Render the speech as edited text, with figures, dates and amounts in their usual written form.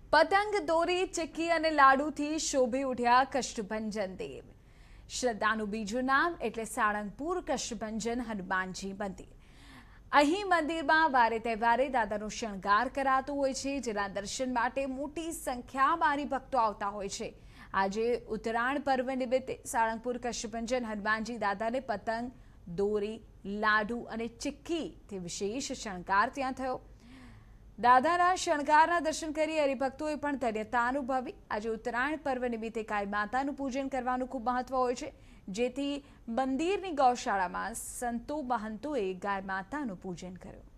પતંગ દોરી ચીક્કી અને લાડુથી શોભી ઉઠ્યા કષ્ટભંજન દેવ। શ્રદ્ધાનું બીજું નામ એટલે સાળંગપુર કષ્ટભંજન હનુમાનજી મંદિર। અહીં મંદિરમાં વારે તહેવારે દાદાનો શણગાર કરાતો હોય છે, જેના દર્શન માટે મોટી સંખ્યામાં હરિભક્તો આવતા હોય છે। આજે ઉત્તરાયણ પર્વ નિમિત્તે સાળંગપુર કષ્ટભંજન હનુમાનજી દાદાને પતંગ દોરી લાડુ અને ચીક્કીથી વિશેષ શણગાર ત્યાં થયો। દાદાના શણગારના દર્શન કરી હરિભક્તોએ પણ ધન્યતા અનુભવી। આજે ઉત્તરાયણ પર્વ નિમિત્તે ગાય માતાનું પૂજન કરવાનું ખૂબ મહત્વ હોય છે, જેથી મંદિરની ગૌશાળામાં સંતો મહંતોએ ગાય માતાનું પૂજન કર્યું।